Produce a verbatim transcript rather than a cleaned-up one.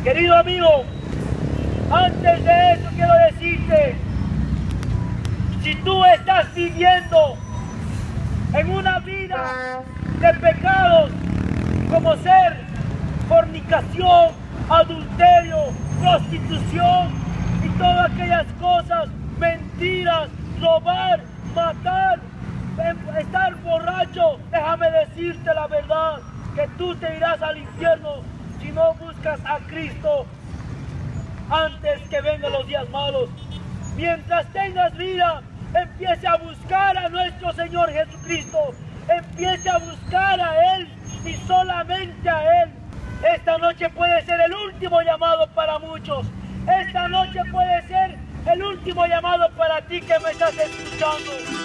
Querido amigo, antes de eso quiero decirte, si tú estás viviendo en una vida de pecados como ser fornicación, adulterio, prostitución y todas aquellas cosas, mentiras, robar, matar, estar borracho, déjame decirte la verdad, que tú te irás al infierno si no buscas a Cristo antes que vengan los días malos. Mientras tengas vida, empiece a buscar a nuestro Señor Jesucristo, empiece a buscar a Él y solamente a Él. Esta noche puede ser el último llamado para muchos. Esta noche puede ser el último llamado para ti que me estás escuchando.